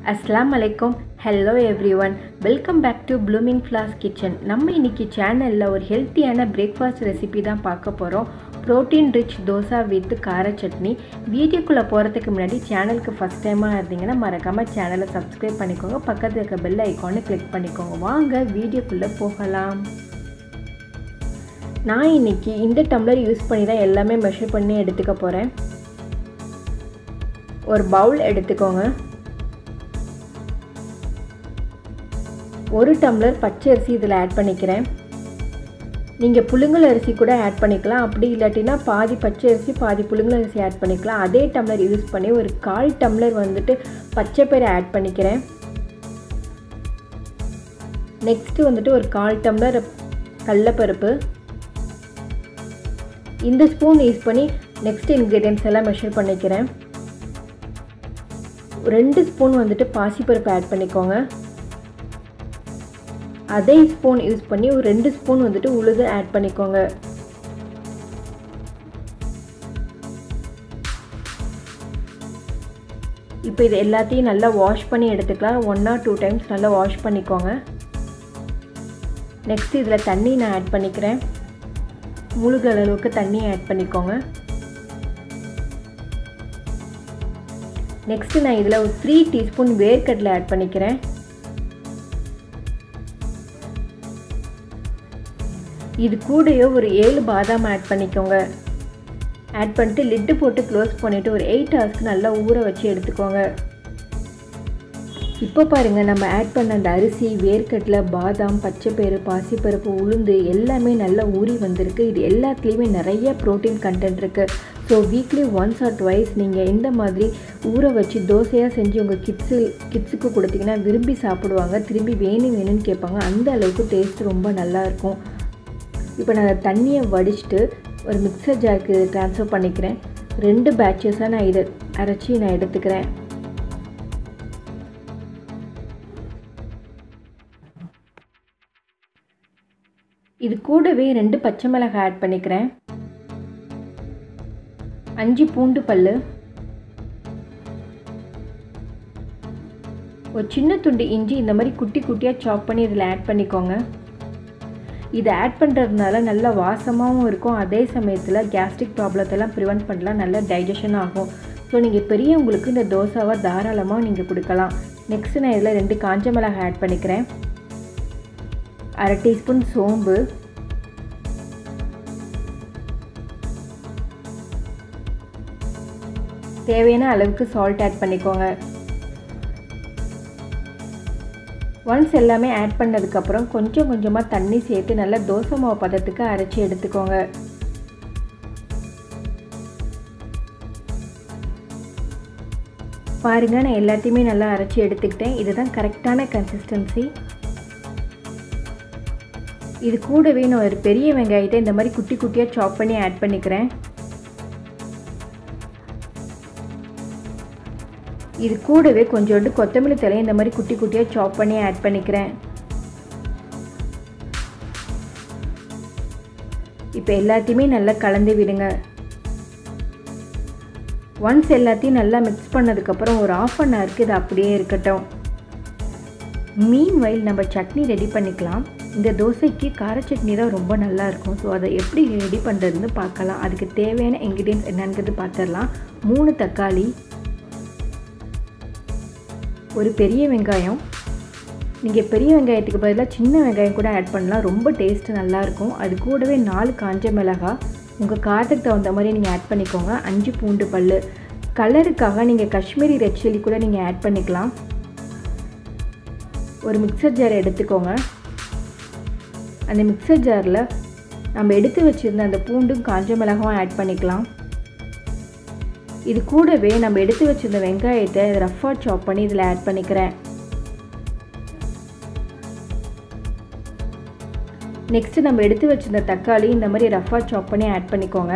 Assalamu alaikum. Hello everyone. Welcome back to Blooming Flowers Kitchen. நம்ம இன்னைக்கு சேனல்ல ஒரு ஹெல்த்தியான பிரேக்ஃபாஸ்ட் ரெசிபி தான் பார்க்க போறோம். புரோட்டீன் ரிச் தோசா வித் கார சட்னி. வீடியோக்குள்ள போறதுக்கு முன்னாடி சேனலுக்கு ஃபர்ஸ்ட் டைமா இருந்தீங்கன்னா மறக்காம சேனலை சப்ஸ்கிரைப் பண்ணிக்கோங்க. பக்கத்துல இருக்க பெல் ஐகானை கிளிக் பண்ணிக்கோங்க. வாங்க வீடியோக்குள்ள போகலாம். நான் இன்னைக்கு இந்த டம்ளர் யூஸ் பண்ணி தான் எல்லாமே மெஷர் பண்ணி எடுத்துக்க போறேன். ஒரு பவுல் எடுத்துக்கோங்க. ஒரு டம்ளர் பச்சை அரிசி இதில் ஆட் பண்ணிக்கிறேன். நீங்கள் புழுங்கல் அரிசி கூட ஆட் பண்ணிக்கலாம். அப்படி இல்லாட்டினா பாதி பச்சை அரிசி பாதி புழுங்கல் அரிசி ஆட் பண்ணிக்கலாம். அதே டம்ளர் யூஸ் பண்ணி ஒரு 1/4 டம்ளர் வந்துட்டு பச்சை பயிறு ஆட் பண்ணிக்கிறேன். நெக்ஸ்ட்டு வந்துட்டு ஒரு 1/4 டம்ளர் கடலைப்பருப்பு. இந்த ஸ்பூன் யூஸ் பண்ணி நெக்ஸ்ட் இன்க்ரீடியன்ட்ஸ் எல்லாம் மெஷர் பண்ணிக்கிறேன். 2 ஸ்பூன் வந்துட்டு பாசிப்பருப்பு ஆட் பண்ணிக்கோங்க. அதே ஸ்பூன் யூஸ் பண்ணி ஒரு 2 ஸ்பூன் வந்துட்டு உளுந்து ஆட் பண்ணிக்கோங்க. இப்போ இது எல்லாத்தையும் நல்லா வாஷ் பண்ணி எடுத்துக்கலாம். 1 or 2 டைம்ஸ் நல்லா வாஷ் பண்ணிக்கோங்க. நெக்ஸ்ட் இதில் தண்ணி நான் ஆட் பண்ணிக்கிறேன். முழுகிற அளவுக்கு தண்ணி ஆட் பண்ணிக்கோங்க. நெக்ஸ்ட் நான் இதில் ஒரு 3 டீஸ்பூன் வேர்க்கடலை ஆட் பண்ணிக்கிறேன். இது கூடயே ஒரு 7 பாதாம் ஆட் பண்ணிக்கோங்க. ஆட் பண்ணிட்டு லிட்டு போட்டு க்ளோஸ் பண்ணிவிட்டு ஒரு 8 ஹவர்ஸ்க்கு நல்லா ஊற வச்சு எடுத்துக்கோங்க. இப்போ பாருங்கள், நம்ம ஆட் பண்ண அந்த அரிசி, வேர்க்கடலை, பாதாம், பச்சைப்பயிறு, பாசிப்பருப்பு, உளுந்து எல்லாமே நல்லா ஊறி வந்திருக்கு. இது எல்லாத்துலேயுமே நிறைய ப்ரோட்டீன் கண்டென்ட் இருக்குது. So weekly once or twice நீங்கள் இந்த மாதிரி ஊற வச்சு தோசையாக செஞ்சு உங்கள் கிட்ஸுக்கு கொடுத்தீங்கன்னா விரும்பி சாப்பிடுவாங்க. திரும்பி வேணும்னு கேட்பாங்க. அந்த அளவுக்கு டேஸ்ட் ரொம்ப நல்லாயிருக்கும். இப்போ நான் தண்ணியை வடிச்சிட்டு ஒரு மிக்சர் ஜாருக்கு ட்ரான்ஸ்ஃபர் பண்ணிக்கிறேன். 2 பேட்சஸாக நான் இதை அரைச்சி நான் எடுத்துக்கிறேன். இது கூடவே 2 பச்சை மிளகாய் ஆட் பண்ணிக்கிறேன். 5 பூண்டு பல், ஒரு சின்ன துண்டு இஞ்சி இந்த மாதிரி குட்டி குட்டியாக சாப் பண்ணி இதில் ஆட் பண்ணிக்கோங்க. இதை ஆட் பண்ணுறதுனால நல்ல வாசமாகவும் இருக்கும். அதே சமயத்தில் கேஸ்ட்ரிக் ப்ராப்ளத்தெல்லாம் ப்ரிவெண்ட் பண்ணலாம். நல்ல டைஜஷன் ஆகும். ஸோ நீங்கள் பெரியவங்களுக்கு இந்த தோசாவை தாராளமாக நீங்கள் கொடுக்கலாம். நெக்ஸ்ட்டு நான் இதில் 2 காஞ்ச மிளகாய் ஆட் பண்ணிக்கிறேன். 1/2 டீஸ்பூன் சோம்பு, தேவையான அளவுக்கு சால்ட் ஆட் பண்ணிக்கோங்க. ஒன்ஸ் எல்லாமே ஆட் பண்ணதுக்கப்புறம் கொஞ்சம் கொஞ்சமாக தண்ணி சேர்த்து நல்லா தோசை மாவு பதத்துக்கு அரைச்சி எடுத்துக்கோங்க. பாருங்கள், நான் எல்லாத்தையுமே நல்லா அரைச்சி எடுத்துக்கிட்டேன். இதுதான் கரெக்டான கன்சிஸ்டன்சி. இது கூடவே நான் ஒரு பெரிய வெங்காயத்தை இந்த மாதிரி குட்டி குட்டியாக சாப் பண்ணி ஆட் பண்ணிக்கிறேன். இது கூடவே கொஞ்சோண்டு கொத்தமல்லி தழையை இந்த மாதிரி குட்டி குட்டியாக சாப் பண்ணி ஆட் பண்ணிக்கிறேன். இப்போ எல்லாத்தையுமே நல்லா கலந்து விடுங்க. ஒன்ஸ் எல்லாத்தையும் நல்லா மிக்ஸ் பண்ணதுக்கப்புறம் ஒரு 1/2 ஹவருக்கு இது அப்படியே இருக்கட்டும். மீன்வைல் நம்ம சட்னி ரெடி பண்ணிக்கலாம். இந்த தோசைக்கு கார சட்னி தான் ரொம்ப நல்லாயிருக்கும். ஸோ அதை எப்படி ரெடி பண்ணுறதுன்னு பார்க்கலாம். அதுக்கு தேவையான இன்க்ரீடியன்ட்ஸ் என்னங்கிறது பார்த்துடலாம். 3 தக்காளி, ஒரு பெரிய வெங்காயம். நீங்கள் பெரிய வெங்காயத்துக்கு பதிலாக சின்ன வெங்காயம் கூட ஆட் பண்ணலாம். ரொம்ப டேஸ்ட்டு நல்லாயிருக்கும். அது கூடவே 4 காஞ்ச மிளகாய், உங்கள் காரத்துக்கு தகுந்த மாதிரி நீங்கள் ஆட் பண்ணிக்கோங்க. 5 பூண்டு பல். கலருக்காக நீங்கள் காஷ்மீரி ரெட் சில்லி கூட நீங்கள் ஆட் பண்ணிக்கலாம். ஒரு மிக்சர் ஜார் எடுத்துக்கோங்க. அந்த மிக்சர் ஜாரில் நம்ம எடுத்து வச்சுருந்த அந்த பூண்டும் காஞ்ச மிளகாயும் ஆட் பண்ணிக்கலாம். இது கூடவே நம்ம எடுத்து வச்சிருந்த வெங்காயத்தை ரஃப்பாக சாப் பண்ணி இதில் ஆட் பண்ணிக்கிறேன். நெக்ஸ்ட்டு நம்ம எடுத்து வச்சிருந்த தக்காளி இந்த மாதிரி ரஃப்பாக சாப் பண்ணி ஆட் பண்ணிக்கோங்க.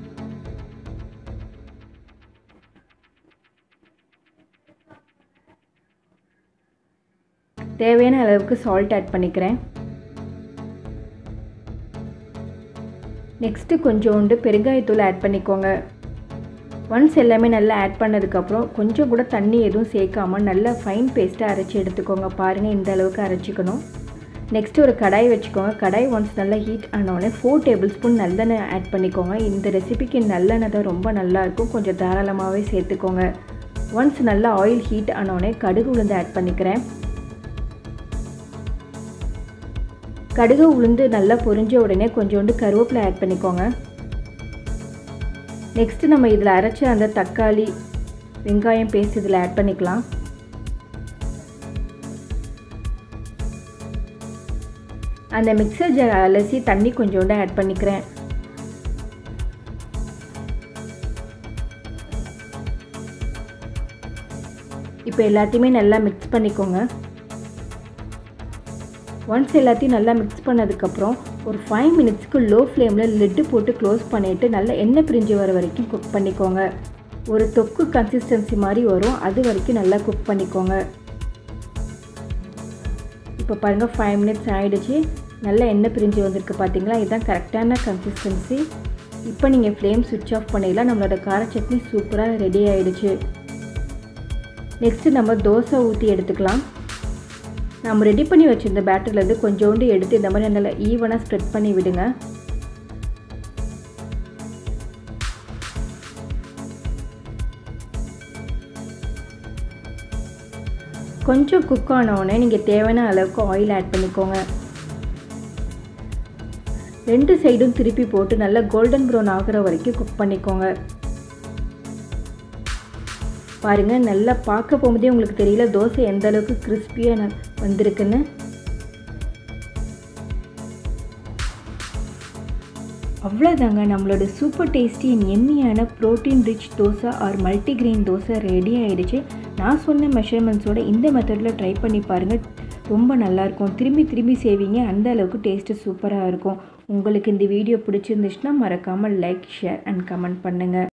தேவையான அளவுக்கு சால்ட் ஆட் பண்ணிக்கிறேன். நெக்ஸ்ட்டு கொஞ்சோண்டு பெருங்காயத்தூள் ஆட் பண்ணிக்கோங்க. ஒன்ஸ் எல்லாமே நல்லா ஆட் பண்ணதுக்கப்புறம் கொஞ்சம் கூட தண்ணி எதுவும் சேர்க்காமல் நல்லா ஃபைன் பேஸ்ட்டாக அரைச்சி எடுத்துக்கோங்க. பாருங்கள், இந்த அளவுக்கு அரைச்சிக்கணும். நெக்ஸ்ட்டு ஒரு கடாய் வச்சுக்கோங்க. கடாய் ஒன்ஸ் நல்லா ஹீட் ஆனோடனே 4 டேபிள் ஸ்பூன் நல்லெண்ணெய் ஆட் பண்ணிக்கோங்க. இந்த ரெசிபிக்கு நல்லெண்ணெய் தான் ரொம்ப நல்லாயிருக்கும். கொஞ்சம் தாராளமாகவே சேர்த்துக்கோங்க. ஒன்ஸ் நல்லா ஆயில் ஹீட் ஆனோடனே கடுகு உளுந்து ஆட் பண்ணிக்கிறேன். கடுகு உளுந்து நல்லா பொரிஞ்ச உடனே கொஞ்சோண்டு கருவேப்பிலை ஆட் பண்ணிக்கோங்க. நெக்ஸ்ட்டு நம்ம இதில் அரைச்ச அந்த தக்காளி வெங்காயம் பேஸ்ட் இதில் ஆட் பண்ணிக்கலாம். அந்த மிக்சர் ஜார் அலசி தண்ணி கொஞ்சோண்டு ஆட் பண்ணிக்கிறேன். இப்போ எல்லாத்தையுமே நல்லா மிக்ஸ் பண்ணிக்கோங்க. ஒன்ஸ் எல்லாத்தையும் நல்லா மிக்ஸ் பண்ணதுக்கப்புறம் ஒரு 5 மினிட்ஸ்க்கு லோ ஃப்ளேமில் லிட்டு போட்டு க்ளோஸ் பண்ணிவிட்டு நல்லா எண்ணெய் பிரிஞ்சு வர வரைக்கும் குக் பண்ணிக்கோங்க. ஒரு தொக்கு கன்சிஸ்டன்சி மாதிரி வரும், அது வரைக்கும் நல்லா குக் பண்ணிக்கோங்க. இப்போ பாருங்கள், 5 மினிட்ஸ் ஆகிடுச்சு. நல்லா எண்ணெய் பிரிஞ்சு வந்திருக்கு பார்த்தீங்களா? இதுதான் கரெக்டான கன்சிஸ்டன்சி. இப்போ நீங்கள் ஃப்ளேம் சுவிட்ச் ஆஃப் பண்ணிடலாம். நம்மளோட கார சட்னி சூப்பராக ரெடி ஆகிடுச்சு. நெக்ஸ்ட்டு நம்ம தோசை ஊற்றி எடுத்துக்கலாம். நம்ம ரெடி பண்ணி வச்சுருந்த பேட்டர்லேருந்து கொஞ்சோண்டு எடுத்து இந்த மாதிரி நல்லா ஈவனாக ஸ்ப்ரெட் பண்ணி விடுங்க. கொஞ்சம் குக் ஆனவுடனே நீங்கள் தேவையான அளவுக்கு ஆயில் ஆட் பண்ணிக்கோங்க. 2 சைடும் திருப்பி போட்டு நல்லா கோல்டன் ப்ரௌன் ஆகிற வரைக்கும் குக் பண்ணிக்கோங்க. பாருங்கள், நல்லா பார்க்க போகும்போதே உங்களுக்கு தெரியல தோசை எந்த அளவுக்கு கிறிஸ்பியாக வந்திருக்குன்னு. அவ்வளோதாங்க, நம்மளோட சூப்பர் டேஸ்டி எம்மியான protein rich dosa or multigrain dosa ready ஆகிடுச்சு. நான் சொன்ன மெஷர்மெண்ட்ஸோட இந்த மெத்தடில் ட்ரை பண்ணி பாருங்கள். ரொம்ப நல்லாயிருக்கும். திரும்பி திரும்பி செய்வீங்க. அந்த அளவுக்கு டேஸ்ட்டு சூப்பராக இருக்கும். உங்களுக்கு இந்த வீடியோ பிடிச்சிருந்துச்சுன்னா மறக்காமல் லைக், ஷேர் அண்ட் கமெண்ட் பண்ணுங்கள்.